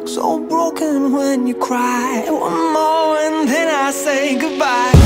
So broken when you cry. One more and then I say goodbye.